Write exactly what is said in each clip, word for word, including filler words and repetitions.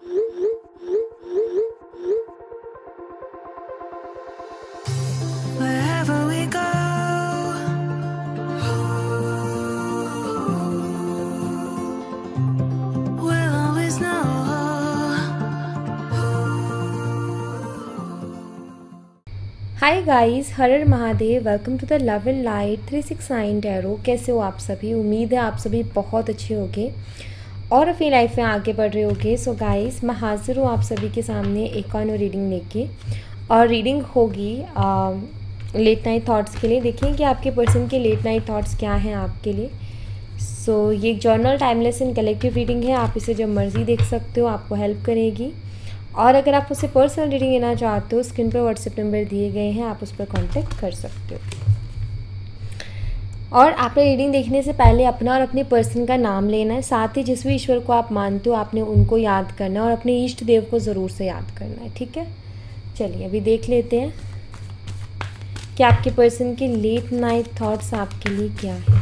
Wherever we go, we'll always know. Hi guys, Har Har Mahadev. Welcome to the love and light three six nine tarot. कैसे हो आप सभी? उम्मीद है आप सभी बहुत अच्छे होंगे और अपनी लाइफ में आगे बढ़ रहे होंगे। सो गाइस, मैं हाजिर हूँ आप सभी के सामने एक और रीडिंग लेके, और रीडिंग होगी लेट नाइट थॉट्स के लिए। देखें कि आपके पर्सन के लेट नाइट थॉट्स क्या हैं आपके लिए। सो so, ये एक journal, timeless and collective reading है। आप इसे जब मर्ज़ी देख सकते हो, आपको हेल्प करेगी। और अगर आप उससे पर्सनल रीडिंग लेना चाहते हो, स्क्रीन पर व्हाट्सएप नंबर दिए गए हैं, आप उस पर कांटेक्ट कर सकते हो। और आपने रीडिंग देखने से पहले अपना और अपने पर्सन का नाम लेना है। साथ ही जिस भी ईश्वर को आप मानते हो, आपने उनको याद करना है और अपने इष्ट देव को ज़रूर से याद करना है। ठीक है, चलिए अभी देख लेते हैं कि आपके पर्सन के लेट नाइट थॉट्स आपके लिए क्या है।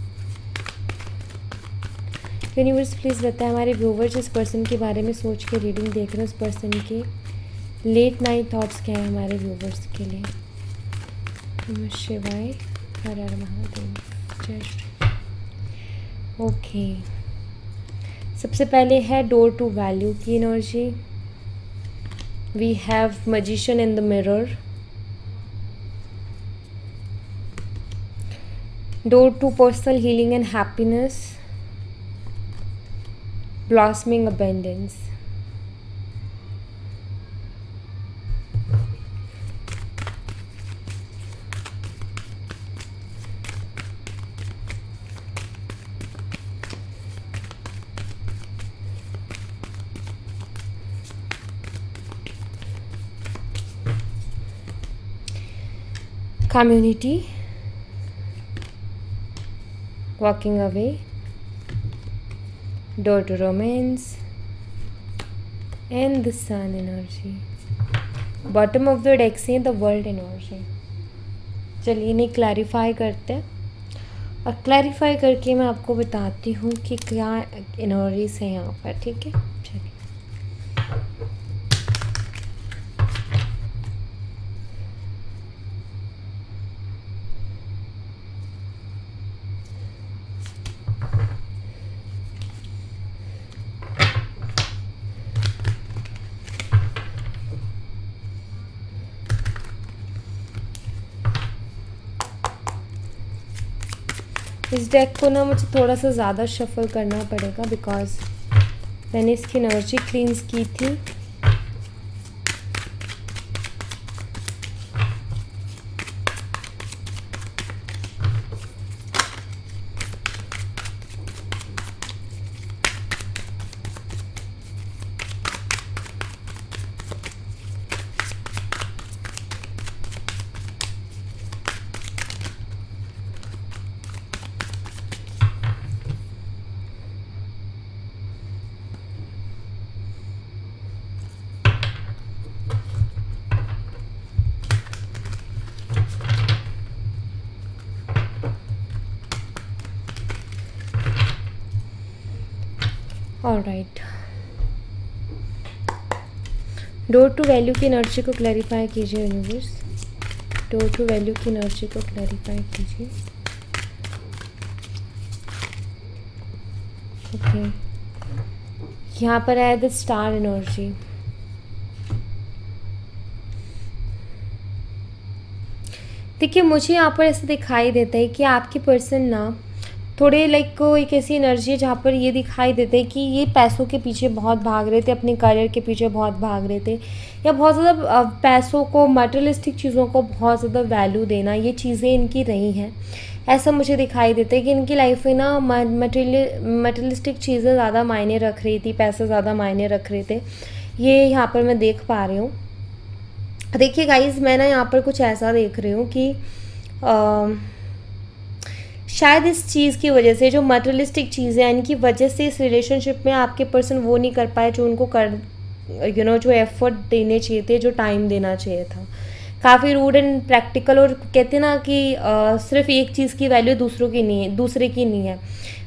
यूनिवर्स प्लीज़ बताएं हमारे व्यूवर जिस पर्सन के बारे में सोच के रीडिंग देख रहे हैं, उस पर्सन के लेट नाइट थॉट्स क्या है हमारे व्यूवर्स के लिए। नमः शिवाय, हर हर महादेव, जय श्री। ओके, सबसे पहले है डोर टू वैल्यू की energy. We have magician in the mirror, door to personal healing and happiness, blossoming abundance. Community, walking away, door to romance and the sun energy. Bottom of the deck से the world energy. चलिए इन्हें clarify करते हैं और clarify करके मैं आपको बताती हूँ कि क्या एनर्जीज है यहाँ पर। ठीक है, चलिए इस डेक को ना मुझे थोड़ा सा ज़्यादा शफल करना पड़ेगा, बिकॉज मैंने इसकी एनर्जी क्लींस की थी। ऑलराइट, डोर टू वैल्यू की एनर्जी को क्लैरिफाई कीजिए यूनिवर्स। डोर टू वैल्यू की एनर्जी को क्लैरिफाई कीजिए। ओके, यहाँ पर है द स्टार एनर्जी। देखिए, मुझे यहाँ पर ऐसा दिखाई देता है कि आपकी पर्सन ना थोड़े लाइक को एक ऐसी एनर्जी है जहाँ पर ये दिखाई देते हैं कि ये पैसों के पीछे बहुत भाग रहे थे, अपने करियर के पीछे बहुत भाग रहे थे, या बहुत ज़्यादा पैसों को, मटेरियलिस्टिक चीज़ों को बहुत ज़्यादा वैल्यू देना, ये चीज़ें इनकी रही हैं। ऐसा मुझे दिखाई देता है कि इनकी लाइफ में ना मटेरियल मटेरियलिस्टिक चीज़ें ज़्यादा मायने रख रही थी, पैसे ज़्यादा मायने रख रहे थे। ये यहाँ पर मैं देख पा रही हूँ। देखिए गाइज, मैं ना यहाँ पर कुछ ऐसा देख रही हूँ कि आ, शायद इस चीज़ की वजह से, जो मटेरियलिस्टिक चीज़ें हैं, इनकी वजह से इस रिलेशनशिप में आपके पर्सन वो नहीं कर पाए जो उनको कर यू you नो know, जो एफर्ट देने चाहिए थे, जो टाइम देना चाहिए था। काफ़ी रूड एंड प्रैक्टिकल, और कहते हैं ना कि आ, सिर्फ एक चीज़ की वैल्यू दूसरों की नहीं है, दूसरे की नहीं है।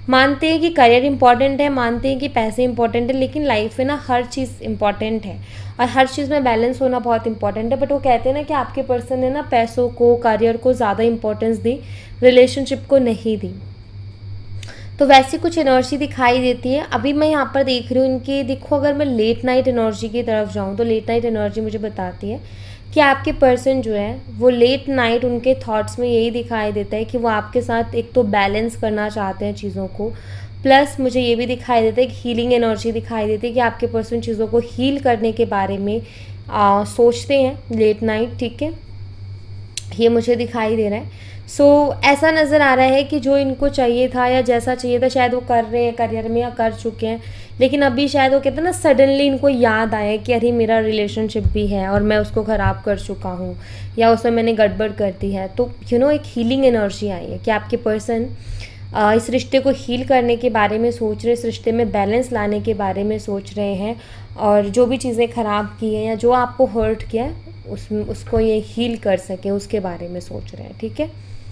मानते हैं कि करियर इंपॉर्टेंट है, मानते हैं कि पैसे इंपॉर्टेंट है, लेकिन लाइफ में ना हर चीज़ इंपॉर्टेंट है और हर चीज़ में बैलेंस होना बहुत इंपॉर्टेंट है। बट वो कहते हैं ना कि आपके पर्सन ने ना पैसों को, करियर को ज़्यादा इंपॉर्टेंस दी, रिलेशनशिप को नहीं दी। तो वैसी कुछ एनर्जी दिखाई देती है। अभी मैं यहाँ पर देख रही हूँ इनकी, देखो अगर मैं लेट नाइट एनर्जी की तरफ जाऊँ तो लेट नाइट एनर्जी मुझे बताती है कि आपके पर्सन जो है वो लेट नाइट, उनके थॉट्स में यही दिखाई देता है कि वो आपके साथ एक तो बैलेंस करना चाहते हैं चीज़ों को, प्लस मुझे ये भी दिखाई देता है कि हीलिंग एनर्जी दिखाई देती है कि आपके पर्सन चीज़ों को हील करने के बारे में आ, सोचते हैं लेट नाइट। ठीक है, ये मुझे दिखाई दे रहा है। सो so, ऐसा नज़र आ रहा है कि जो इनको चाहिए था या जैसा चाहिए था शायद वो कर रहे हैं करियर में या कर चुके हैं, लेकिन अभी शायद वो कहते हैं ना सडनली इनको याद आया कि अरे मेरा रिलेशनशिप भी है और मैं उसको ख़राब कर चुका हूँ या उसमें मैंने गड़बड़ कर दी है। तो यू नो एक हीलिंग एनर्जी आई है कि आपके पर्सन इस रिश्ते को हील करने के बारे में सोच रहे, इस रिश्ते में बैलेंस लाने के बारे में सोच रहे हैं और जो भी चीज़ें ख़राब की हैं या जो आपको हर्ट किया है उस उसको ये हील कर सके उसके बारे में सोच रहे हैं। ठीक है,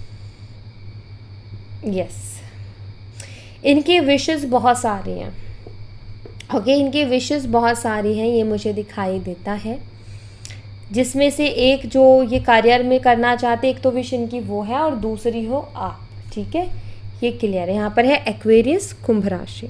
यस yes. इनके विशेस बहुत सारे हैं। ओके okay, इनके विशेस बहुत सारी हैं, ये मुझे दिखाई देता है, जिसमें से एक जो ये करियर में करना चाहते, एक तो विश इनकी वो है और दूसरी हो आप। ठीक है, ये क्लियर है। यहाँ पर है एक्वेरियस, कुंभ राशि।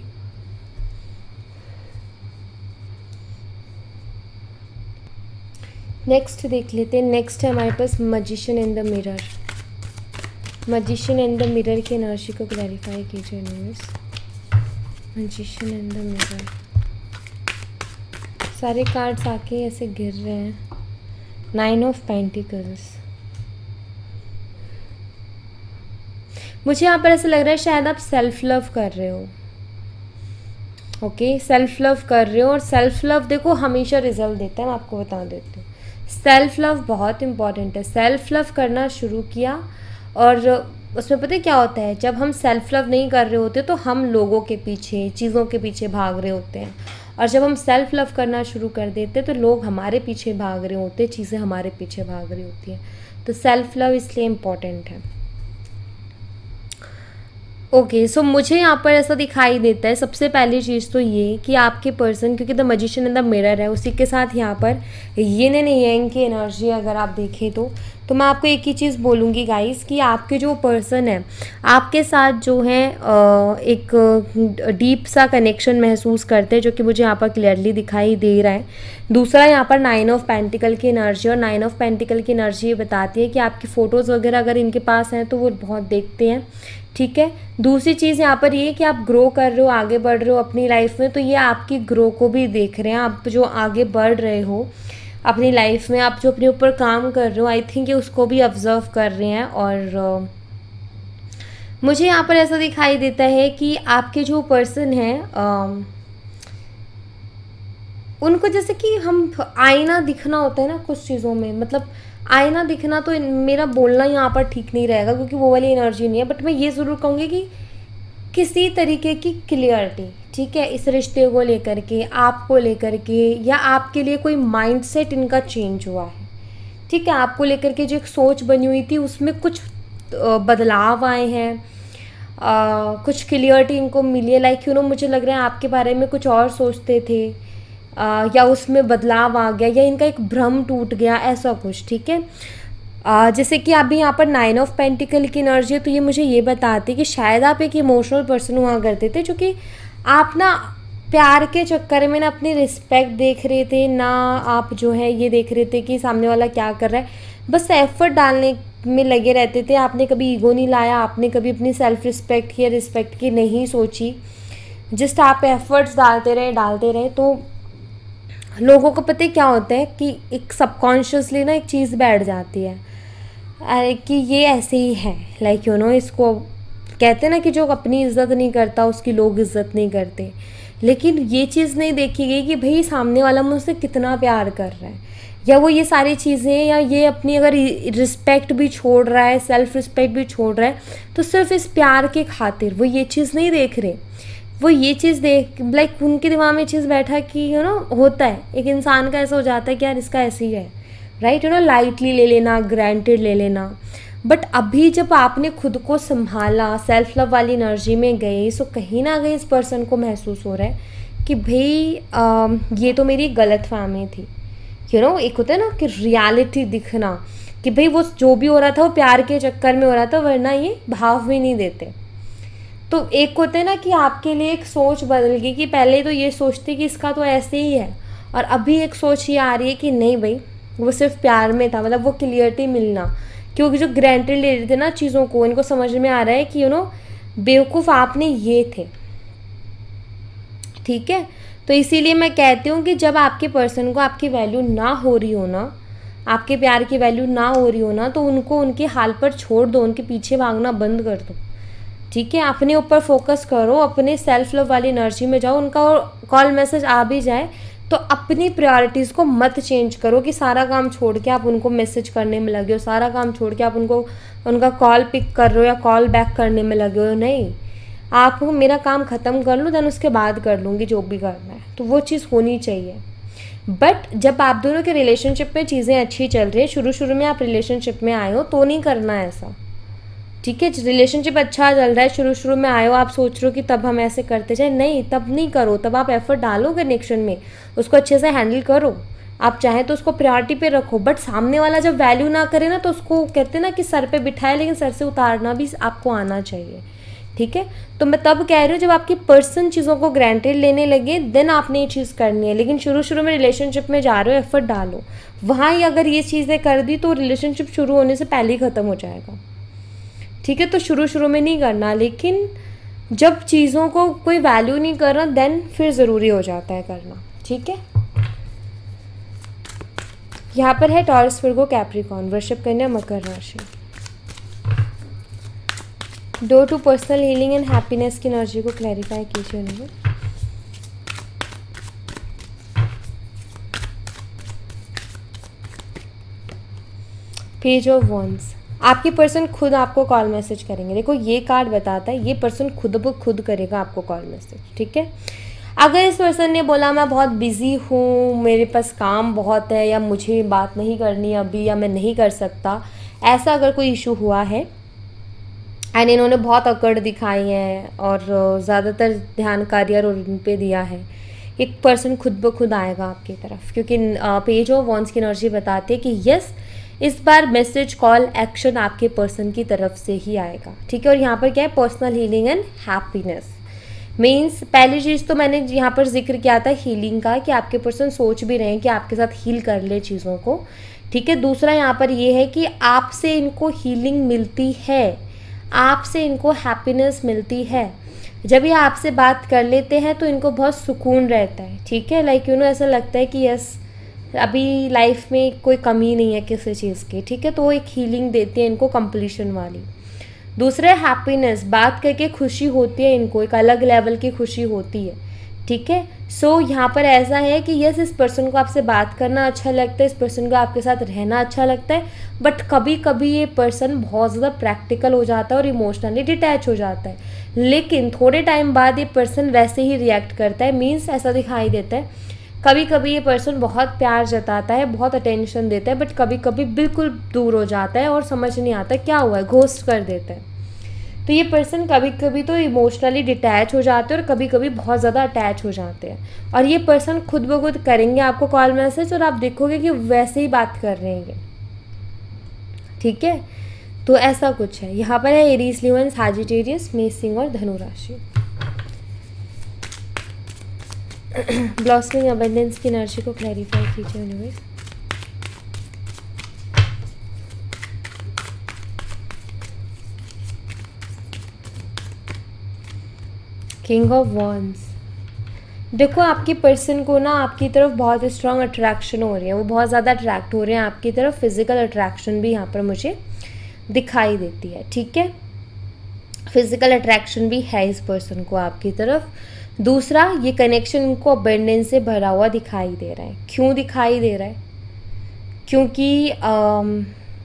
नेक्स्ट देख लेते हैं। नेक्स्ट है हमारे पास magician in the mirror. Magician in the mirror की एनर्जी को क्लैरिफाई कीजिए universe. Magician in the mirror, सारे कार्ड्स आके ऐसे गिर रहे हैं। नाइन ऑफ पेंटिकल्स, मुझे यहाँ पर ऐसा लग रहा है शायद आप सेल्फ लव कर रहे हो। ओके, सेल्फ लव कर रहे हो और सेल्फ लव देखो हमेशा रिजल्ट देता है, मैं आपको बता देती हूँ। सेल्फ लव बहुत इंपॉर्टेंट है। सेल्फ लव करना शुरू किया और उसमें पता है क्या होता है, जब हम सेल्फ लव नहीं कर रहे होते तो हम लोगों के पीछे, चीज़ों के पीछे भाग रहे होते हैं, और जब हम सेल्फ लव करना शुरू कर देते तो लोग हमारे पीछे भाग रहे होते, चीज़ें हमारे पीछे भाग रही होती हैं। तो सेल्फ लव इसलिए इम्पॉर्टेंट है। ओके okay, सो so मुझे यहाँ पर ऐसा दिखाई देता है, सबसे पहली चीज़ तो ये कि आपके पर्सन, क्योंकि the magician in the mirror है, उसी के साथ यहाँ पर यिन एंड यांग की एनर्जी अगर आप देखें तो तो मैं आपको एक ही चीज़ बोलूँगी गाइस कि आपके जो पर्सन है आपके साथ जो है एक डीप सा कनेक्शन महसूस करते हैं, जो कि मुझे यहाँ पर क्लियरली दिखाई दे रहा है। दूसरा, यहाँ पर नाइन ऑफ पेंटिकल की एनर्जी, और नाइन ऑफ पेंटिकल की एनर्जी ये बताती है कि आपकी फ़ोटोज़ वगैरह अगर इनके पास हैं तो वो बहुत देखते हैं। ठीक है, दूसरी चीज़ यहाँ पर ये कि आप ग्रो कर रहे हो, आगे बढ़ रहे हो अपनी लाइफ में, तो ये आपकी ग्रो को भी देख रहे हैं। आप जो आगे बढ़ रहे हो अपनी लाइफ में, आप जो अपने ऊपर काम कर रहे हो, आई थिंक ये उसको भी ऑब्जर्व कर रहे हैं। और uh, मुझे यहाँ पर ऐसा दिखाई देता है कि आपके जो पर्सन हैं uh, उनको जैसे कि हम आईना दिखना होता है ना कुछ चीज़ों में, मतलब आईना दिखना, तो मेरा बोलना यहाँ पर ठीक नहीं रहेगा क्योंकि वो वाली एनर्जी नहीं है, बट मैं ये ज़रूर कहूँगी कि किसी तरीके की क्लियरिटी, ठीक है, इस रिश्ते को लेकर के, आपको लेकर के, या आपके लिए कोई माइंडसेट इनका चेंज हुआ है। ठीक है, आपको लेकर के जो एक सोच बनी हुई थी उसमें कुछ बदलाव आए हैं, कुछ क्लियरिटी इनको मिली है। लाइक यू नो मुझे लग रहा है आपके बारे में कुछ और सोचते थे, आ, या उसमें बदलाव आ गया, या इनका एक भ्रम टूट गया, ऐसा कुछ। ठीक है, आ, जैसे कि अभी यहाँ पर नाइन ऑफ पेंटिकल की एनर्जी है, तो ये मुझे ये बताती है कि शायद आप एक इमोशनल पर्सन हुआ करते थे, जो कि आप ना प्यार के चक्कर में ना अपनी रिस्पेक्ट देख रहे थे, ना आप जो है ये देख रहे थे कि सामने वाला क्या कर रहा है, बस एफर्ट डालने में लगे रहते थे। आपने कभी ईगो नहीं लाया, आपने कभी अपनी सेल्फ रिस्पेक्ट की, रिस्पेक्ट की नहीं सोची, जस्ट आप एफर्ट्स डालते रहे डालते रहे तो लोगों को पता है क्या होता है कि एक सबकॉन्शियसली ना एक चीज़ बैठ जाती है कि ये ऐसे ही है। लाइक यू नो इसको कहते हैं ना कि जो अपनी इज़्ज़त नहीं करता उसकी लोग इज़्ज़त नहीं करते, लेकिन ये चीज़ नहीं देखी गई कि भाई सामने वाला मुझसे कितना प्यार कर रहा है, या वो ये सारी चीज़ें, या ये अपनी अगर रिस्पेक्ट भी छोड़ रहा है, सेल्फ रिस्पेक्ट भी छोड़ रहा है, तो सिर्फ इस प्यार के खातिर वो ये चीज़ नहीं देख रहे। वो ये चीज़ देख लाइक उनके दिमाग में चीज़ बैठा कि यू नो होता है एक इंसान का ऐसा हो जाता है कि यार इसका ऐसे ही है, राइट, यू नो लाइटली ले लेना, ग्रांटेड ले लेना। बट अभी जब आपने खुद को संभाला, सेल्फ लव वाली एनर्जी में गए, सो कहीं ना कहीं इस पर्सन को महसूस हो रहा है कि भाई आ, ये तो मेरी गलत फहमी थी। यू नो एक होता है ना कि रियलिटी दिखना, कि भाई वो जो भी हो रहा था वो प्यार के चक्कर में हो रहा था, वरना ये भाव भी नहीं देते। तो एक होता है ना कि आपके लिए एक सोच बदल गई कि पहले तो ये सोचते कि इसका तो ऐसे ही है, और अभी एक सोच ये आ रही है कि नहीं भाई वो सिर्फ प्यार में था, मतलब वो क्लियरिटी मिलना, क्योंकि जो ग्रांटेड ले रहे थे ना चीज़ों को, इनको समझ में आ रहा है कि यू नो बेवकूफ़ आपने ये थे। ठीक है, तो इसीलिए मैं कहती हूँ कि जब आपके पर्सन को आपकी वैल्यू ना हो रही हो ना, आपके प्यार की वैल्यू ना हो रही हो ना, तो उनको उनके हाल पर छोड़ दो, उनके पीछे भागना बंद कर दो। ठीक है, अपने ऊपर फोकस करो, अपने सेल्फ लव वाली एनर्जी में जाओ। उनका कॉल मैसेज आ भी जाए तो अपनी प्रायोरिटीज़ को मत चेंज करो कि सारा काम छोड़ के आप उनको मैसेज करने में लगे हो, सारा काम छोड़ के आप उनको उनका कॉल पिक कर रहे हो या कॉल बैक करने में लगे हो। नहीं, आप मेरा काम ख़त्म कर लो, देन उसके बाद कर लूँगी जो भी करना है, तो वो चीज़ होनी चाहिए। बट जब आप दोनों के रिलेशनशिप में चीज़ें अच्छी चल रही है, शुरू शुरू में आप रिलेशनशिप में आए हो, तो नहीं करना ऐसा। ठीक है, रिलेशनशिप अच्छा चल रहा है, शुरू शुरू में आए हो, आप सोच रहे हो कि तब हम ऐसे करते जाए, नहीं, तब नहीं करो। तब आप एफर्ट डालो कनेक्शन में, उसको अच्छे से हैंडल करो। आप चाहें तो उसको प्रायोरिटी पे रखो, बट सामने वाला जब वैल्यू ना करे ना, तो उसको कहते हैं ना कि सर पे बिठाए, लेकिन सर से उतारना भी आपको आना चाहिए। ठीक है, तो मैं तब कह रही हूँ जब आपकी पर्सन चीज़ों को ग्रांटेड लेने लगे, देन आपने ये चीज़ करनी है। लेकिन शुरू शुरू में रिलेशनशिप में जा रहे हो, एफर्ट डालो। वहाँ ही अगर ये चीज़ें कर दी तो रिलेशनशिप शुरू होने से पहले ही ख़त्म हो जाएगा। ठीक है, तो शुरू शुरू में नहीं करना, लेकिन जब चीज़ों को कोई वैल्यू नहीं कर रहा, देन फिर ज़रूरी हो जाता है करना। ठीक है, यहाँ पर है टॉरस, विर्गो, कैप्रिकॉर्न, वृषभ, कन्या, मकर राशि। Door to personal healing and happiness की एनर्जी को क्लैरिफाई कीजिए उन्हें। पेज ऑफ वॉन्ड्स, आपके पर्सन खुद आपको कॉल मैसेज करेंगे। देखो ये कार्ड बताता है ये पर्सन खुद ब खुद करेगा आपको कॉल मैसेज। ठीक है, अगर इस पर्सन ने बोला मैं बहुत बिजी हूँ, मेरे पास काम बहुत है, या मुझे बात नहीं करनी अभी, या मैं नहीं कर सकता, ऐसा अगर कोई इशू हुआ है एंड इन्होंने बहुत अकड़ दिखाई है और ज़्यादातर ध्यान करियर और इन पे दिया है, एक पर्सन खुद ब खुद आएगा आपकी तरफ, क्योंकि पेज ऑफ वॉन्ड्स की एनर्जी बताती है कि यस इस बार मैसेज, कॉल, एक्शन आपके पर्सन की तरफ से ही आएगा। ठीक है, और यहाँ पर क्या है, personal healing and happiness. Means पहली चीज़ तो मैंने यहाँ पर जिक्र किया था हीलिंग का, कि आपके पर्सन सोच भी रहे हैं कि आपके साथ हील कर ले चीज़ों को। ठीक है, दूसरा यहाँ पर ये है कि आपसे इनको हीलिंग मिलती है, आपसे इनको हैप्पीनेस मिलती है। जब ये आपसे बात कर लेते हैं तो इनको बहुत सुकून रहता है। ठीक है, लाइक यू नो ऐसा लगता है कि यस अभी लाइफ में कोई कमी नहीं है किसी चीज़ की। ठीक है, तो वो एक हीलिंग देती है इनको, कंप्लीशन वाली। दूसरा हैप्पीनेस, बात करके खुशी होती है इनको, एक अलग लेवल की खुशी होती है। ठीक है, सो so, यहाँ पर ऐसा है कि यस इस पर्सन को आपसे बात करना अच्छा लगता है, इस पर्सन को आपके साथ रहना अच्छा लगता है, बट कभी कभी ये पर्सन बहुत ज़्यादा प्रैक्टिकल हो जाता है और इमोशनली डिटैच हो जाता है। लेकिन थोड़े टाइम बाद ये पर्सन वैसे ही रिएक्ट करता है। मीन्स ऐसा दिखाई देता है कभी कभी ये पर्सन बहुत प्यार जताता है, बहुत अटेंशन देता है, बट कभी कभी बिल्कुल दूर हो जाता है और समझ नहीं आता क्या हुआ है, घोस्ट कर देता है। तो ये पर्सन कभी कभी तो इमोशनली डिटैच हो जाते हैं और कभी कभी बहुत ज़्यादा अटैच हो जाते हैं। और ये पर्सन खुद ब खुद करेंगे आपको कॉल मैसेज और आप देखोगे कि वैसे ही बात कर रहे हैं ये। ठीक है, तो ऐसा कुछ है। यहाँ पर है एरीज, लियो, सैजिटेरियस, मेष, सिंह और धनु राशि। ब्लॉसमिंग अबंडेंस की एनर्जी को क्लैरिफाई कीजिए यूनिवर्स। किंग ऑफ वॉन्ड्स, देखो आपके पर्सन को ना आपकी तरफ बहुत स्ट्रॉन्ग अट्रैक्शन हो रही है, वो बहुत ज़्यादा अट्रैक्ट हो रहे हैं आपकी तरफ। फिजिकल अट्रैक्शन भी यहाँ पर मुझे दिखाई देती है। ठीक है, फिजिकल अट्रैक्शन भी है इस पर्सन को आपकी तरफ। दूसरा, ये कनेक्शन इनको अबंडेंस से भरा हुआ दिखाई दे रहा है। क्यों दिखाई दे रहा है? क्योंकि आम,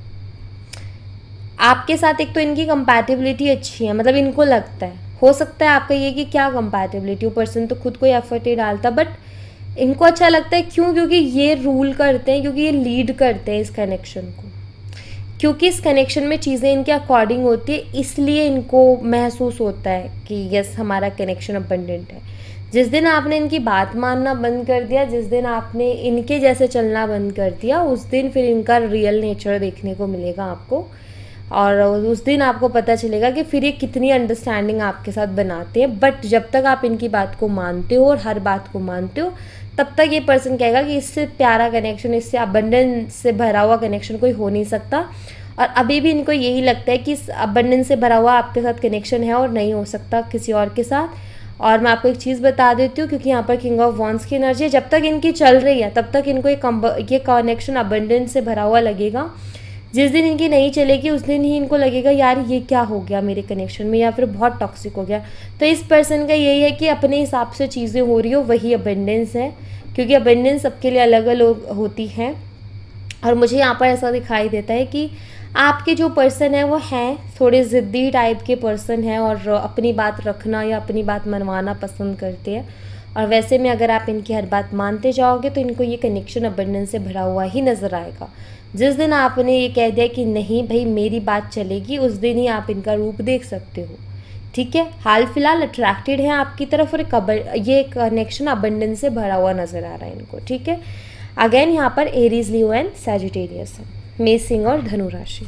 आपके साथ एक तो इनकी कंपैटिबिलिटी अच्छी है, मतलब इनको लगता है, हो सकता है आपका ये कि क्या कंपैटिबिलिटी, वो पर्सन तो खुद कोई एफर्ट नहीं डालता, बट इनको अच्छा लगता है। क्यों? क्योंकि ये रूल करते हैं, क्योंकि ये लीड करते हैं इस कनेक्शन को। क्योंकि इस कनेक्शन में चीज़ें इनके अकॉर्डिंग होती है, इसलिए इनको महसूस होता है कि यस हमारा कनेक्शन अबंडेंट है। जिस दिन आपने इनकी बात मानना बंद कर दिया, जिस दिन आपने इनके जैसे चलना बंद कर दिया, उस दिन फिर इनका रियल नेचर देखने को मिलेगा आपको, और उस दिन आपको पता चलेगा कि फिर ये कितनी अंडरस्टैंडिंग आपके साथ बनाते हैं। बट जब तक आप इनकी बात को मानते हो और हर बात को मानते हो, तब तक ये पर्सन कहेगा कि इससे प्यारा कनेक्शन, इससे अबंडेंस से भरा हुआ कनेक्शन कोई हो नहीं सकता। और अभी भी इनको यही लगता है कि इस अबंडेंस से भरा हुआ आपके साथ कनेक्शन है और नहीं हो सकता किसी और के साथ। और मैं आपको एक चीज़ बता देती हूँ, क्योंकि यहाँ पर किंग ऑफ वॉन्ड्स की एनर्जी है, जब तक इनकी चल रही है तब तक इनको ये कनेक्शन अबंडेंस से भरा हुआ लगेगा। जिस दिन इनकी नहीं चलेगी उस दिन ही इनको लगेगा यार ये क्या हो गया मेरे कनेक्शन में, या फिर बहुत टॉक्सिक हो गया। तो इस पर्सन का यही है कि अपने हिसाब से चीज़ें हो रही हो वही अबंडेंस है, क्योंकि अबंडेंस सबके लिए अलग अलग होती है। और मुझे यहाँ पर ऐसा दिखाई देता है कि आपके जो पर्सन है वो हैं थोड़े ज़िद्दी टाइप के पर्सन हैं, और अपनी बात रखना या अपनी बात मनवाना पसंद करते हैं। और वैसे में अगर आप इनकी हर बात मानते जाओगे तो इनको ये कनेक्शन अबंडेंस से भरा हुआ ही नज़र आएगा। जिस दिन आपने ये कह दिया कि नहीं भाई मेरी बात चलेगी, उस दिन ही आप इनका रूप देख सकते हो। ठीक है, हाल फिलहाल अट्रैक्टेड हैं आपकी तरफ, और एक ये कनेक्शन अबंडेंस से भरा हुआ नज़र आ रहा है इनको। ठीक है, अगेन यहाँ पर एरीज, लियो एंड सैजिटेरियस है, मेष, सिंह और धनु राशि।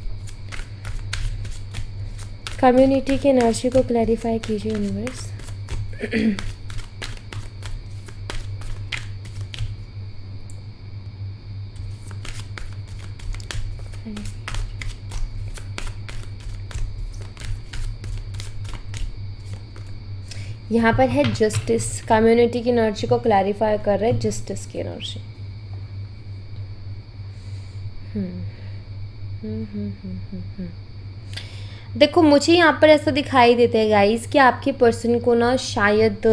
कम्युनिटी की एनर्जी को क्लैरिफाई कीजिए यूनिवर्स। यहाँ पर है जस्टिस, कम्युनिटी की एनर्जी को क्लैरिफाई कर रहे हैं जस्टिस की एनर्जी। देखो मुझे यहाँ पर ऐसा दिखाई देता है गाइस कि आपके पर्सन को ना शायद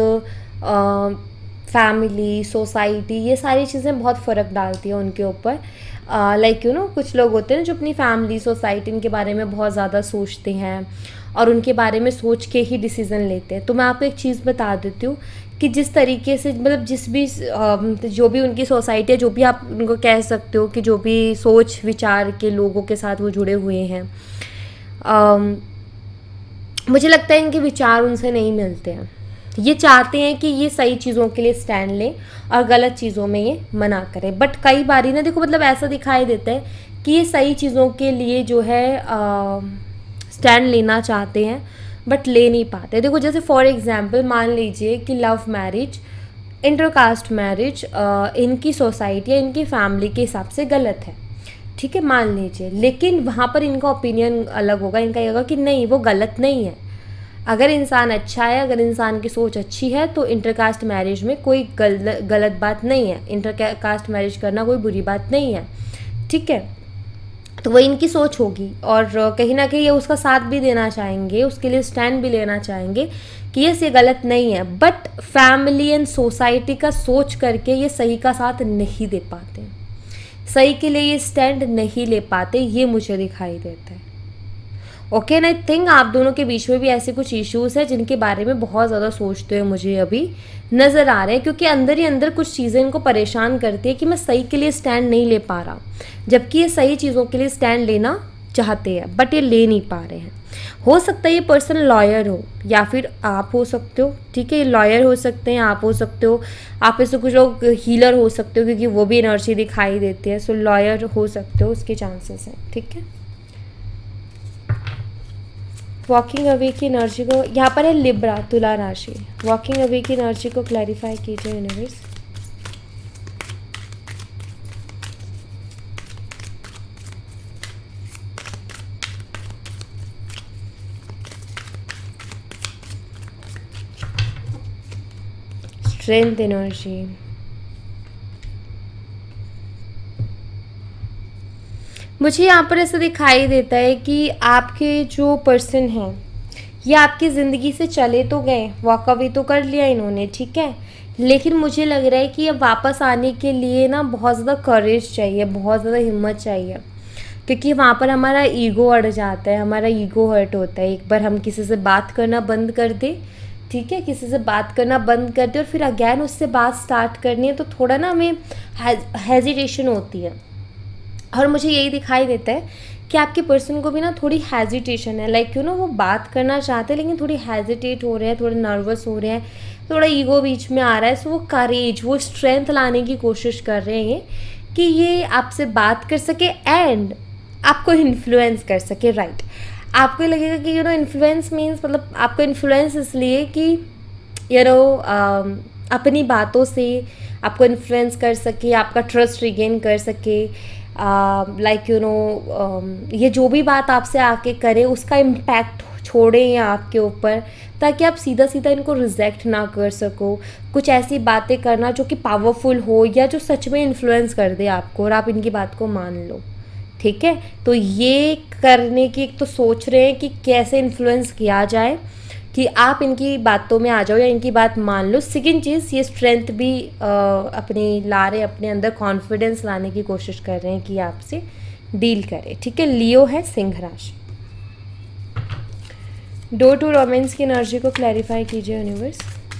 फैमिली, सोसाइटी, ये सारी चीज़ें बहुत फ़र्क डालती है उनके ऊपर। लाइक यू नो कुछ लोग होते हैं जो अपनी फैमिली, सोसाइटी, इनके बारे में बहुत ज़्यादा सोचते हैं और उनके बारे में सोच के ही डिसीज़न लेते हैं। तो मैं आपको एक चीज़ बता देती हूँ कि जिस तरीके से मतलब जिस भी जो भी उनकी सोसाइटी है, जो भी आप उनको कह सकते हो कि जो भी सोच विचार के लोगों के साथ वो जुड़े हुए हैं, um, मुझे लगता है इनके विचार उनसे नहीं मिलते हैं। ये चाहते हैं कि ये सही चीज़ों के लिए स्टैंड लें और गलत चीज़ों में ये मना करें। बट कई बारी ना देखो मतलब ऐसा दिखाई देता है कि ये सही चीज़ों के लिए जो है स्टैंड लेना चाहते हैं बट ले नहीं पाते। देखो जैसे फॉर एग्जांपल मान लीजिए कि लव मैरिज, इंटरकास्ट मैरिज इनकी सोसाइटी या इनकी फैमिली के हिसाब से गलत है, ठीक है, मान लीजिए, लेकिन वहाँ पर इनका ओपिनियन अलग होगा। इनका ये होगा कि नहीं वो गलत नहीं है, अगर इंसान अच्छा है, अगर इंसान की सोच अच्छी है तो इंटरकास्ट मैरिज में कोई गल, गलत बात नहीं है, इंटरकास्ट मैरिज करना कोई बुरी बात नहीं है, ठीक है। तो वो इनकी सोच होगी और कहीं ना कहीं ये उसका साथ भी देना चाहेंगे, उसके लिए स्टैंड भी लेना चाहेंगे कि ये से गलत नहीं है। बट फैमिली एंड सोसाइटी का सोच करके ये सही का साथ नहीं दे पाते, सही के लिए ये स्टैंड नहीं ले पाते, ये मुझे दिखाई देता है। ओके एंड आई थिंक आप दोनों के बीच में भी ऐसे कुछ इश्यूज़ हैं जिनके बारे में बहुत ज़्यादा सोचते हुए मुझे अभी नज़र आ रहे हैं, क्योंकि अंदर ही अंदर कुछ चीज़ें इनको परेशान करती है कि मैं सही के लिए स्टैंड नहीं ले पा रहा, जबकि ये सही चीज़ों के लिए स्टैंड लेना चाहते हैं बट ये ले नहीं पा रहे हैं। हो सकता है ये पर्सन लॉयर हो या फिर आप हो सकते हो, ठीक है, ये लॉयर हो सकते हैं, आप हो सकते हो, आप ऐसे कुछ लोग हीलर हो सकते हो क्योंकि वो भी एनर्जी दिखाई देती है। सो लॉयर हो सकते हो, उसके चांसेस हैं, ठीक है। वॉकिंग अवे की एनर्जी को, यहाँ पर है लिब्रा, तुला राशि, वॉकिंग अवे की एनर्जी को क्लैरिफाई कीजिए यूनिवर्स। स्ट्रेंथ एनर्जी, मुझे यहाँ पर ऐसा दिखाई देता है कि आपके जो पर्सन हैं ये आपकी ज़िंदगी से चले तो गए, वॉक अवे तो कर लिया इन्होंने, ठीक है, लेकिन मुझे लग रहा है कि अब वापस आने के लिए ना बहुत ज़्यादा करेज चाहिए, बहुत ज़्यादा हिम्मत चाहिए, क्योंकि वहाँ पर हमारा ईगो अड़ जाता है, हमारा ईगो हर्ट होता है। एक बार हम किसी से बात करना बंद कर दे, ठीक है, किसी से बात करना बंद कर दे और फिर अगैन उससे बात स्टार्ट करनी है तो थोड़ा ना हमें हेजिटेशन होती है। और मुझे यही दिखाई देता है कि आपके पर्सन को भी ना थोड़ी हेजिटेशन है, लाइक यू नो वो बात करना चाहते हैं लेकिन थोड़ी हेजिटेट हो रहे हैं, थोड़े नर्वस हो रहे हैं, थोड़ा ईगो बीच में आ रहा है। सो वो करेज, वो स्ट्रेंथ लाने की कोशिश कर रहे हैं कि ये आपसे बात कर सके एंड आपको इन्फ्लुएंस कर सके, राइट। आपको लगेगा कि यू नो इन्फ्लुएंस मीन्स मतलब आपको इन्फ्लुएंस इसलिए कि यू नो अपनी बातों से आपको इन्फ्लुएंस कर सके, आपका ट्रस्ट रिगेन कर सके, लाइक यू नो ये जो भी बात आपसे आके करे उसका इम्पैक्ट छोड़ें या आपके ऊपर, ताकि आप सीधा सीधा इनको रिजेक्ट ना कर सको। कुछ ऐसी बातें करना जो कि पावरफुल हो या जो सच में इन्फ्लुएंस कर दे आपको और आप इनकी बात को मान लो, ठीक है। तो ये करने की एक तो सोच रहे हैं कि कैसे इन्फ्लुएंस किया जाए कि आप इनकी बातों में आ जाओ या इनकी बात मान लो। सेकेंड चीज़, ये स्ट्रेंथ भी आ, अपनी ला रहे, अपने अंदर कॉन्फिडेंस लाने की कोशिश कर रहे हैं कि आपसे डील करें, ठीक है। लियो है सिंह राशि। डोर टू रोमांस की एनर्जी को क्लैरिफाई कीजिए यूनिवर्स।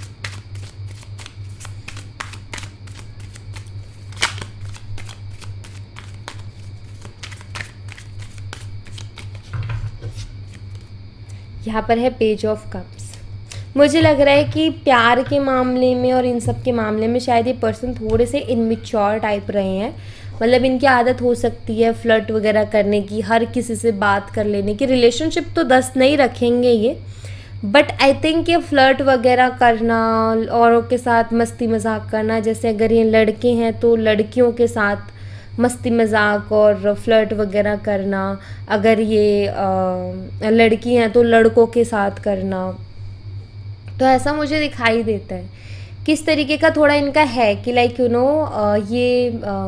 यहाँ पर है पेज ऑफ कप्स। मुझे लग रहा है कि प्यार के मामले में और इन सब के मामले में शायद ये पर्सन थोड़े से इनमेच्योर टाइप रहे हैं। मतलब इनकी आदत हो सकती है फ्लर्ट वगैरह करने की, हर किसी से बात कर लेने की। रिलेशनशिप तो दस नहीं रखेंगे ये, बट आई थिंक ये फ्लर्ट वगैरह करना, औरों के साथ मस्ती मजाक करना, जैसे अगर ये लड़के हैं तो लड़कियों के साथ मस्ती मजाक और फ्लर्ट वगैरह करना, अगर ये आ, लड़की हैं तो लड़कों के साथ करना। तो ऐसा मुझे दिखाई देता है किस तरीके का थोड़ा इनका है कि लाइक यू नो ये आ,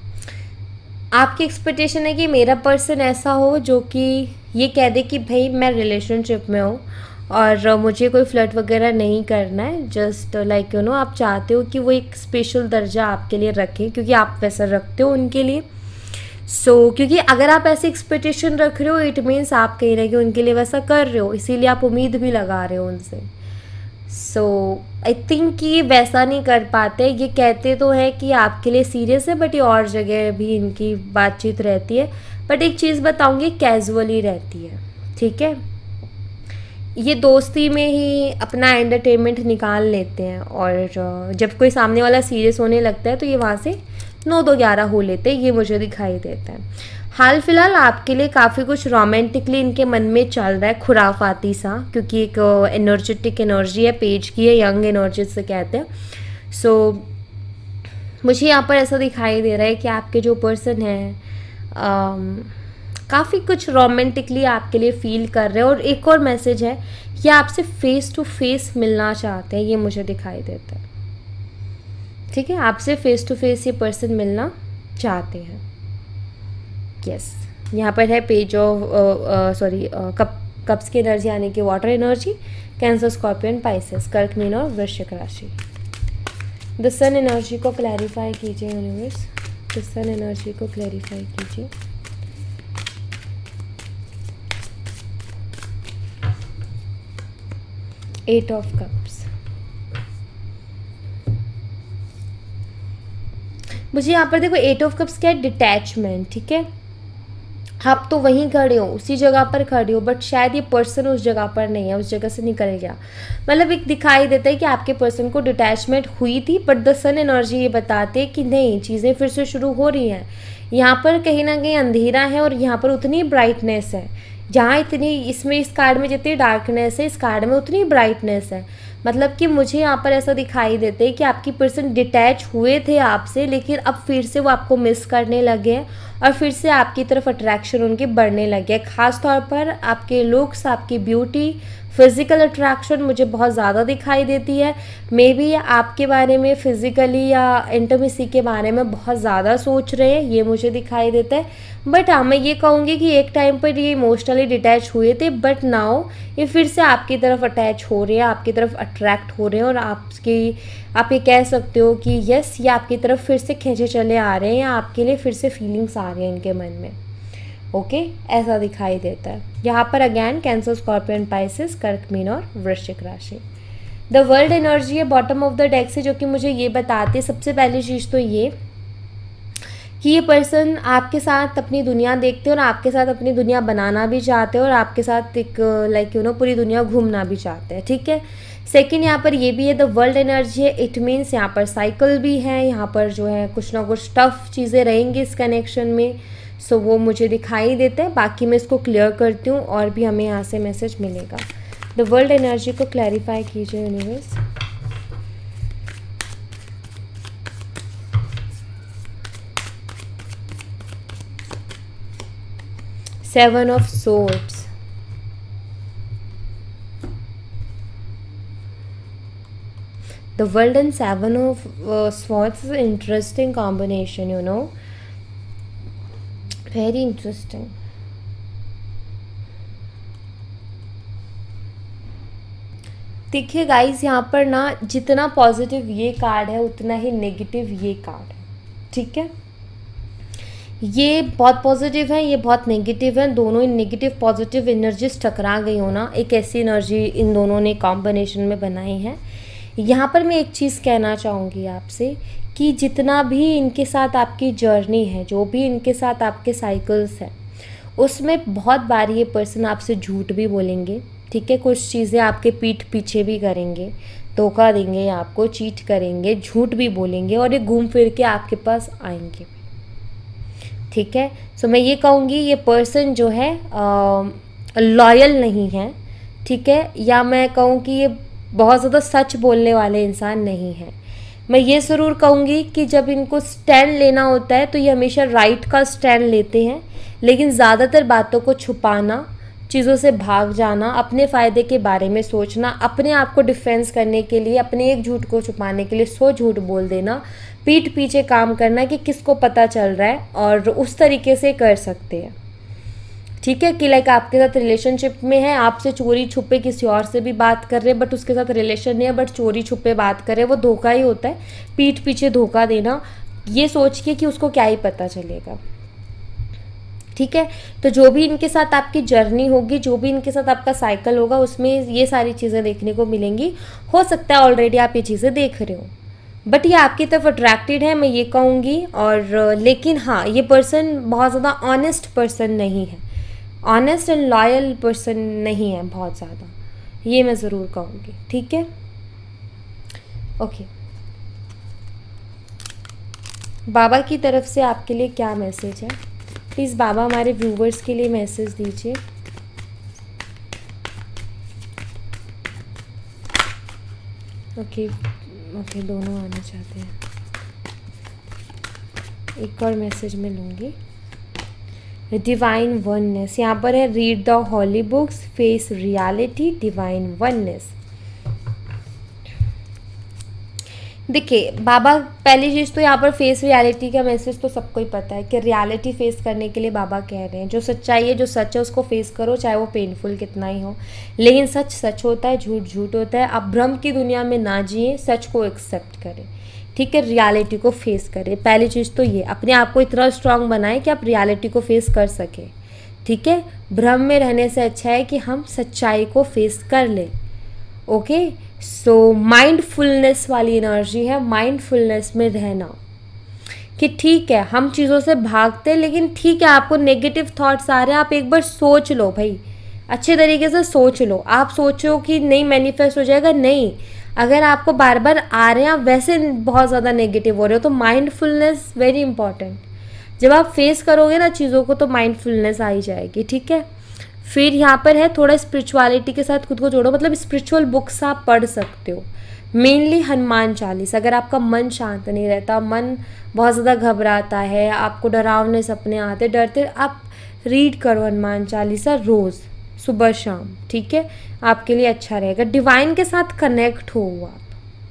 आपकी एक्सपेक्टेशन है कि मेरा पर्सन ऐसा हो जो कि ये कह दे कि भाई मैं रिलेशनशिप में हूँ और मुझे कोई फ्लर्ट वगैरह नहीं करना है। जस्ट लाइक यू नो आप चाहते हो कि वो एक स्पेशल दर्जा आपके लिए रखें क्योंकि आप वैसा रखते हो उनके लिए। सो so, क्योंकि अगर आप ऐसी एक्सपेक्टेशन रख रहे हो इट मीन्स आप कहीं ना कहीं उनके लिए वैसा कर रहे हो, इसीलिए आप उम्मीद भी लगा रहे हो उनसे। सो आई थिंक कि ये वैसा नहीं कर पाते। ये कहते तो है कि आपके लिए सीरियस है, बट ये और जगह भी इनकी बातचीत रहती है। बट एक चीज़ बताऊँगी, कैजुअली रहती है, ठीक है। ये दोस्ती में ही अपना एंटरटेनमेंट निकाल लेते हैं और जब कोई सामने वाला सीरियस होने लगता है तो ये वहाँ से नौ दो ग्यारह हो लेते हैं, ये मुझे दिखाई देता है। हाल फिलहाल आपके लिए काफ़ी कुछ रोमांटिकली इनके मन में चल रहा है, खुराफाती सा, क्योंकि एक एनर्जेटिक एनर्जी है, पेज की है, यंग एनर्जी से कहते हैं। सो so, मुझे यहाँ पर ऐसा दिखाई दे रहा है कि आपके जो पर्सन है काफ़ी कुछ रोमांटिकली आपके लिए फील कर रहे हैं। और एक और मैसेज है, ये आपसे फेस टू फेस मिलना चाहते हैं, ये मुझे दिखाई देता है, ठीक है। आपसे फेस टू फेस ये पर्सन मिलना चाहते हैं, यस। यहाँ पर है page of sorry cup cups की एनर्जी आने की, water energy, Cancer, Scorpion, Pisces, कर्क, मीन और वृश्चिक राशि। द सन एनर्जी को क्लैरिफाई कीजिए यूनिवर्स, द सन एनर्जी को क्लैरिफाई कीजिए। Eight of cups. मुझे यहाँ पर देखो एट ऑफ कप्स क्या है, डिटैचमेंट, ठीक है। आप तो वहीं खड़े हो, उसी जगह पर खड़े हो, बट शायद ये पर्सन उस जगह पर नहीं है, उस जगह से निकल गया। मतलब एक दिखाई देता है कि आपके पर्सन को डिटैचमेंट हुई थी, बट द सन एनर्जी ये बताते हैं कि नहीं, चीज़ें फिर से शुरू हो रही हैं। यहाँ पर कहीं ना कहीं अंधेरा है और यहाँ पर उतनी ब्राइटनेस है, जहाँ इतनी इसमें इस कार्ड में जितनी डार्कनेस है इस कार्ड में उतनी ब्राइटनेस है। मतलब कि मुझे यहाँ पर ऐसा दिखाई देते हैं कि आपकी पर्सन डिटैच हुए थे आपसे, लेकिन अब फिर से वो आपको मिस करने लगे हैं और फिर से आपकी तरफ अट्रैक्शन उनके बढ़ने लगे हैं। ख़ास तौर पर आपके लुक्स, आपकी ब्यूटी, फिज़िकल अट्रैक्शन मुझे बहुत ज़्यादा दिखाई देती है। मे बी आपके बारे में फ़िज़िकली या इंटीमेसी के बारे में बहुत ज़्यादा सोच रहे हैं, ये मुझे दिखाई देता है। बट हाँ, मैं ये कहूँगी कि एक टाइम पर ये इमोशनली डिटैच हुए थे, बट नाउ ये फिर से आपकी तरफ अटैच हो रहे हैं, आपकी तरफ अट्रैक्ट हो रहे हैं और आपकी आप ये कह सकते हो कि यस, ये आपकी तरफ फिर से खींचे चले आ रहे हैं या आपके लिए फिर से फीलिंग्स आ रही हैं इनके मन में, ओके okay? ऐसा दिखाई देता है। यहाँ पर अगैन कैंसर, स्कॉर्पियन, पाइसेस, कर्क, मीन और वृश्चिक राशि। द वर्ल्ड एनर्जी है बॉटम ऑफ द डेक से, जो कि मुझे ये बताते, सबसे पहली चीज़ तो ये कि ये पर्सन आपके साथ अपनी दुनिया देखते हैं और आपके साथ अपनी दुनिया बनाना भी चाहते हैं और आपके साथ एक लाइक यू नो पूरी दुनिया घूमना भी चाहते हैं, ठीक है। सेकंड यहाँ पर ये भी है, द वर्ल्ड एनर्जी है, इट मीन्स यहाँ पर साइकिल भी है, यहाँ पर जो है कुछ ना कुछ टफ चीज़ें रहेंगी इस कनेक्शन में। सो so, वो मुझे दिखाई देते हैं, बाकी मैं इसको क्लियर करती हूँ और भी हमें यहाँ से मैसेज मिलेगा। द वर्ल्ड एनर्जी को क्लैरिफाई कीजिए universe. Seven of swords, the world and seven of uh, swords is an interesting combination, you know, very interesting. देखिए गाइस, यहाँ पर ना जितना पॉजिटिव ये कार्ड है उतना ही नेगेटिव ये कार्ड है, ठीक है। ये बहुत पॉजिटिव है, ये बहुत नेगेटिव है, दोनों ही नेगेटिव पॉजिटिव एनर्जीज टकरा गई हो ना, एक ऐसी एनर्जी इन दोनों ने कॉम्बिनेशन में बनाई है। यहाँ पर मैं एक चीज़ कहना चाहूँगी आपसे कि जितना भी इनके साथ आपकी जर्नी है, जो भी इनके साथ आपके साइकिल्स हैं, उसमें बहुत बार ये पर्सन आपसे झूठ भी बोलेंगे, ठीक है। कुछ चीज़ें आपके पीठ पीछे भी करेंगे, धोखा देंगे, आपको चीट करेंगे, झूठ भी बोलेंगे और ये घूम फिर के आपके पास आएंगे, ठीक है। सो मैं ये कहूँगी ये पर्सन जो है लॉयल नहीं है, ठीक है, या मैं कहूँ कि ये बहुत ज़्यादा सच बोलने वाले इंसान नहीं है। मैं ये ज़रूर कहूँगी कि जब इनको स्टैंड लेना होता है तो ये हमेशा राइट का स्टैंड लेते हैं, लेकिन ज़्यादातर बातों को छुपाना, चीज़ों से भाग जाना, अपने फ़ायदे के बारे में सोचना, अपने आप को डिफेंस करने के लिए, अपने एक झूठ को छुपाने के लिए सौ झूठ बोल देना, पीठ पीछे काम करना कि किसको पता चल रहा है, और उस तरीके से कर सकते हैं, ठीक है। कि लाइक आपके साथ रिलेशनशिप में है, आपसे चोरी छुपे किसी और से भी बात कर रहे हैं, बट उसके साथ रिलेशन नहीं है, बट चोरी छुपे बात कर रहे हैं, वो धोखा ही होता है, पीठ पीछे धोखा देना, ये सोच के कि उसको क्या ही पता चलेगा, ठीक है। तो जो भी इनके साथ आपकी जर्नी होगी, जो भी इनके साथ आपका साइकिल होगा, उसमें ये सारी चीज़ें देखने को मिलेंगी। हो सकता है ऑलरेडी आप ये चीज़ें देख रहे हो, बट ये आपकी तरफ अट्रैक्टेड है, मैं ये कहूँगी। और लेकिन हाँ, ये पर्सन बहुत ज़्यादा ऑनेस्ट पर्सन नहीं है, ऑनेस्ट एंड लॉयल पर्सन नहीं है बहुत ज़्यादा, ये मैं ज़रूर कहूँगी, ठीक है। ओके, बाबा की तरफ से आपके लिए क्या मैसेज है? प्लीज़ बाबा हमारे व्यूवर्स के लिए मैसेज दीजिए। ओके ओके, दोनों आना चाहते हैं। एक और मैसेज मैं लूँगी। डिवाइन वननेस, यहाँ पर है read the holy books, face reality, divine oneness. देखिए बाबा, पहली चीज़ तो यहाँ पर फेस रियलिटी का मैसेज तो सबको ही पता है कि रियलिटी फेस करने के लिए बाबा कह रहे हैं, जो सच्चाई है, जो सच है, उसको फेस करो, चाहे वो पेनफुल कितना ही हो, लेकिन सच सच होता है, झूठ झूठ होता है। आप भ्रम की दुनिया में ना जिए, सच को एक्सेप्ट करें, ठीक है, रियलिटी को फेस करें। पहली चीज़ तो ये, अपने आप को इतना स्ट्रांग बनाएं कि आप रियलिटी को फेस कर सकें, ठीक है। भ्रम में रहने से अच्छा है कि हम सच्चाई को फेस कर लें, ओके। सो माइंडफुलनेस वाली एनर्जी है, माइंडफुलनेस में रहना कि ठीक है हम चीज़ों से भागते, लेकिन ठीक है आपको नेगेटिव थॉट्स आ रहे हैं, आप एक बार सोच लो भाई, अच्छे तरीके से सोच लो। आप सोचो कि नहीं मैनिफेस्ट हो जाएगा, नहीं, अगर आपको बार बार आ रहे हैं, आप वैसे बहुत ज़्यादा नेगेटिव हो रहे हो, तो माइंडफुलनेस वेरी इंपॉर्टेंट। जब आप फेस करोगे ना चीज़ों को, तो माइंडफुलनेस आ ही जाएगी, ठीक है। फिर यहाँ पर है थोड़ा स्पिरिचुअलिटी के साथ खुद को जोड़ो, मतलब स्पिरिचुअल बुक्स आप पढ़ सकते हो, मेनली हनुमान चालीसा। अगर आपका मन शांत नहीं रहता, मन बहुत ज़्यादा घबराता है, आपको डरावने सपने आते, डरते, आप रीड करो हनुमान चालीसा रोज़ सुबह शाम, ठीक है, आपके लिए अच्छा रहेगा। डिवाइन के साथ कनेक्ट हो, आप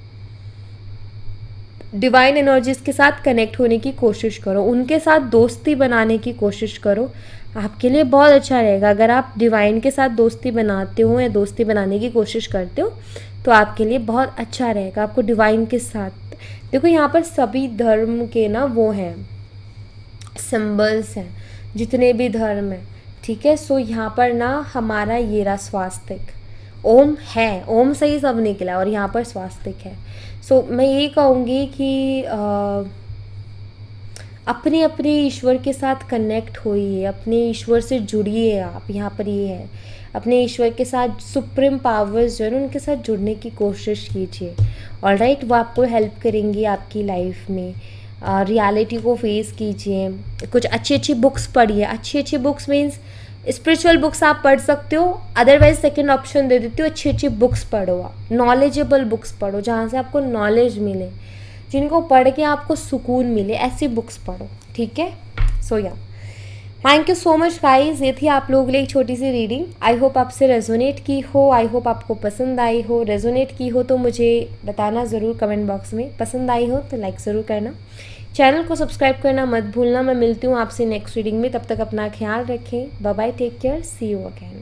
डिवाइन एनर्जीज के साथ कनेक्ट होने की कोशिश करो, उनके साथ दोस्ती बनाने की कोशिश करो, आपके लिए बहुत अच्छा रहेगा। अगर आप डिवाइन के साथ दोस्ती बनाते हो या दोस्ती बनाने की कोशिश करते हो, तो आपके लिए बहुत अच्छा रहेगा। आपको डिवाइन के साथ, देखो यहाँ पर सभी धर्म के ना वो हैं, सिंबल्स हैं, जितने भी धर्म हैं, ठीक है। सो यहाँ पर ना हमारा ये रहा स्वास्तिक, ओम है, ओम से ही सब निकला, और यहाँ पर स्वास्तिक है। सो मैं ये कहूँगी कि आ, अपने अपने ईश्वर के साथ कनेक्ट होइए, अपने ईश्वर से जुड़िए। आप यहाँ पर ये है, अपने ईश्वर के साथ, सुप्रीम पावर्स जो है ना उनके साथ जुड़ने की कोशिश कीजिए। और राइट, वो आपको हेल्प करेंगी आपकी लाइफ में। रियलिटी uh, को फेस कीजिए। कुछ अच्छी अच्छी बुक्स पढ़िए। अच्छी अच्छी बुक्स मीन्स स्पिरिचुअल बुक्स आप पढ़ सकते हो, अदरवाइज सेकंड ऑप्शन दे देती हूँ, अच्छी अच्छी बुक्स पढ़ो, आप नॉलेजेबल बुक्स पढ़ो जहाँ से आपको नॉलेज मिले, जिनको पढ़ के आपको सुकून मिले, ऐसी बुक्स पढ़ो। ठीक है, सो या thank you so much guys. ये थी आप लोगों के लिए एक छोटी सी रीडिंग। आई होप आपसे रेजोनेट की हो, आई होप आपको पसंद आई हो। रेजोनेट की हो तो मुझे बताना ज़रूर कमेंट बॉक्स में। पसंद आई हो तो लाइक ज़रूर करना, चैनल को सब्सक्राइब करना मत भूलना। मैं मिलती हूँ आपसे नेक्स्ट रीडिंग में, तब तक अपना ख्याल रखें। Bye bye, take care, see you again.